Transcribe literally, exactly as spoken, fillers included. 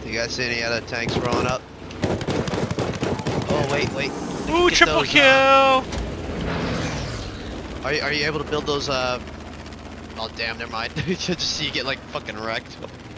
You guys see any other tanks rolling up? Oh wait, wait. Ooh, Get triple those, kill! Uh, are you are you able to build those? Uh. Oh damn, never mind. Just see you get like fucking wrecked.